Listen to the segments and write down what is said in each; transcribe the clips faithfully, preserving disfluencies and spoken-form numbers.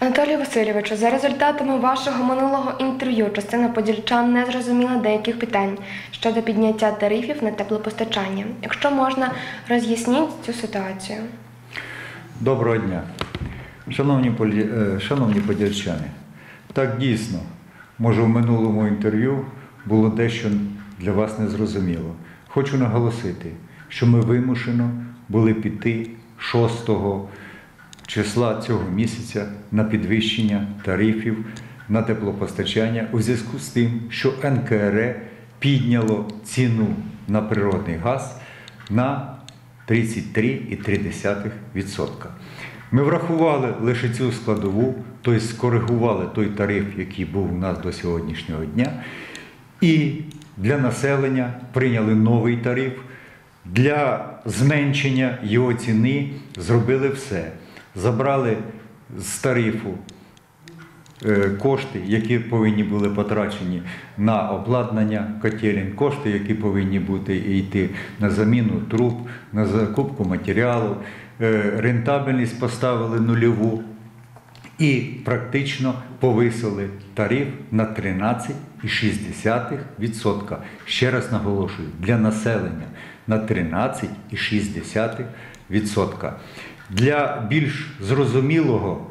Анатолію Васильовичу, за результатами вашого минулого інтерв'ю частина подільчан не зрозуміла деяких питань щодо підняття тарифів на теплопостачання. Якщо можна, роз'ясніть цю ситуацію. Доброго дня. Шановні, шановні подільчани, так дійсно, може в минулому інтерв'ю було дещо для вас незрозуміло. Хочу наголосити, що ми вимушено були піти шостого числа цього місяця на підвищення тарифів на теплопостачання у зв'язку з тим, що ен ка ер е підняло ціну на природний газ на тридцять три цілих три десятих відсотка. Ми врахували лише цю складову, тобто скоригували той тариф, який був у нас до сьогоднішнього дня, і для населення прийняли новий тариф. Для зменшення його ціни зробили все. Забрали з тарифу кошти, які повинні були потрачені на обладнання котелень, кошти, які повинні бути йти на заміну труб, на закупку матеріалу, рентабельність поставили нульову і практично повисили тариф на тринадцять цілих шість десятих відсотка. Ще раз наголошую, для населення на тринадцять цілих шість десятих відсотка. Для більш зрозумілого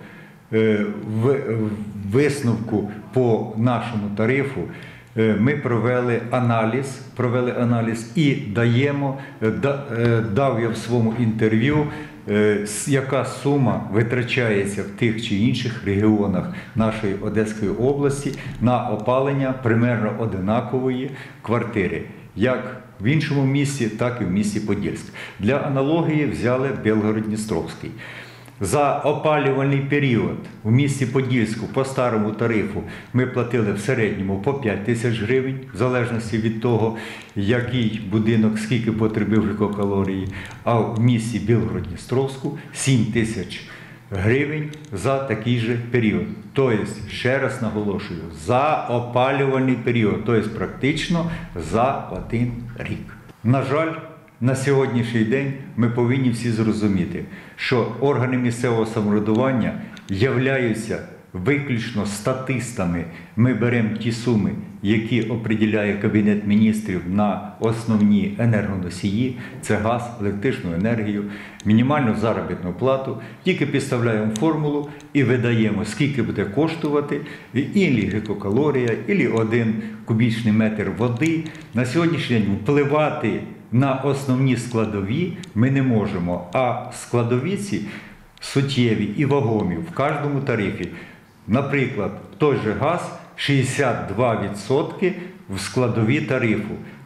висновку по нашому тарифу ми провели аналіз, провели аналіз і даємо, дав я в своєму інтерв'ю, яка сума витрачається в тих чи інших регіонах нашої Одеської області на опалення примерно одинакової квартири, як в іншому місті, так і в місті Подільськ. Для аналогії взяли Білгород-Дністровський. За опалювальний період у місті Подільську по старому тарифу ми платили в середньому по п'ять тисяч гривень, в залежності від того, який будинок, скільки потребив гігакалорії, а в місті Білгород-Дністровську сім тисяч гривень за такий же період. Тобто, ще раз наголошую, за опалювальний період, тобто практично за один рік. На жаль, на сьогоднішній день ми повинні всі зрозуміти, що органи місцевого самоврядування являються виключно статистами. Ми беремо ті суми, які определяє Кабінет міністрів на основні енергоносії, це газ, електричну енергію, мінімальну заробітну плату, тільки підставляємо формулу і видаємо, скільки буде коштувати ілі гігакалорія, ілі один кубічний метр води. На сьогоднішній день впливати на основні складові ми не можемо, а складові ці суттєві і вагомі в кожному тарифі. Наприклад, той же газ шістдесят два відсотки в складові тарифу.